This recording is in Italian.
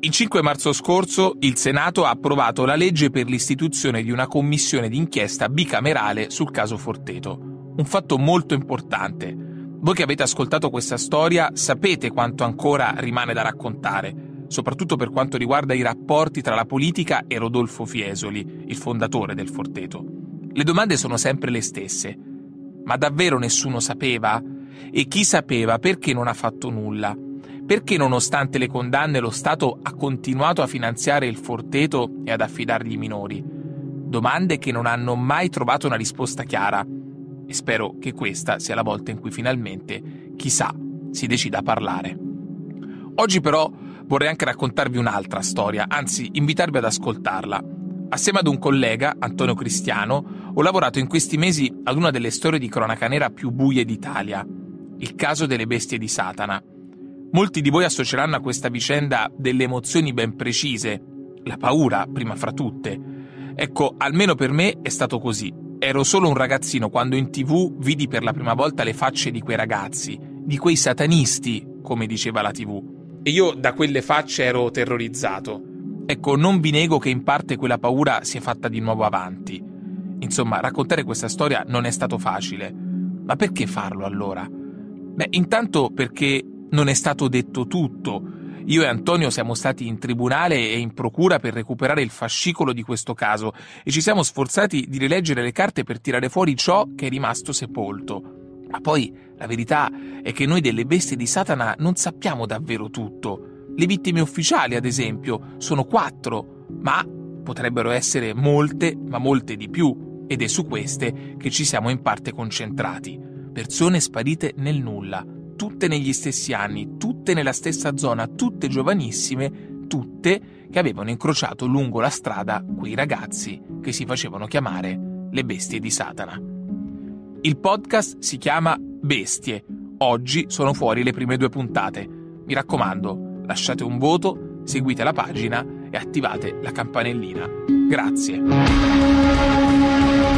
Il 5 marzo scorso il Senato ha approvato la legge per l'istituzione di una commissione d'inchiesta bicamerale sul caso Forteto. Un fatto molto importante. Voi che avete ascoltato questa storia sapete quanto ancora rimane da raccontare, soprattutto per quanto riguarda i rapporti tra la politica e Rodolfo Fiesoli, il fondatore del Forteto. Le domande sono sempre le stesse. Ma davvero nessuno sapeva? E chi sapeva perché non ha fatto nulla? Perché nonostante le condanne lo Stato ha continuato a finanziare il Forteto e ad affidargli i minori? Domande che non hanno mai trovato una risposta chiara. E spero che questa sia la volta in cui finalmente, chissà, si decida a parlare. Oggi però vorrei anche raccontarvi un'altra storia, anzi invitarvi ad ascoltarla. Assieme ad un collega, Antonio Cristiano, ho lavorato in questi mesi ad una delle storie di cronaca nera più buie d'Italia, il caso delle bestie di Satana. Molti di voi associeranno a questa vicenda delle emozioni ben precise, la paura prima fra tutte. Ecco, almeno per me è stato così. Ero solo un ragazzino quando in TV vidi per la prima volta le facce di quei ragazzi, di quei satanisti, come diceva la TV. E io da quelle facce ero terrorizzato. Ecco, non vi nego che in parte quella paura si è fatta di nuovo avanti. Insomma, raccontare questa storia non è stato facile. Ma perché farlo allora? Beh, intanto perché non è stato detto tutto. Io e Antonio siamo stati in tribunale e in procura per recuperare il fascicolo di questo caso e ci siamo sforzati di rileggere le carte per tirare fuori ciò che è rimasto sepolto. Ma poi la verità è che noi delle bestie di Satana non sappiamo davvero tutto. Le vittime ufficiali, ad esempio, sono 4, ma potrebbero essere molte, ma molte di più, ed è su queste che ci siamo in parte concentrati. Persone sparite nel nulla, tutte negli stessi anni, tutte nella stessa zona, tutte giovanissime, tutte che avevano incrociato lungo la strada quei ragazzi che si facevano chiamare le bestie di Satana. Il podcast si chiama Bestie. Oggi sono fuori le prime 2 puntate. Mi raccomando, lasciate un voto, seguite la pagina e attivate la campanellina. Grazie.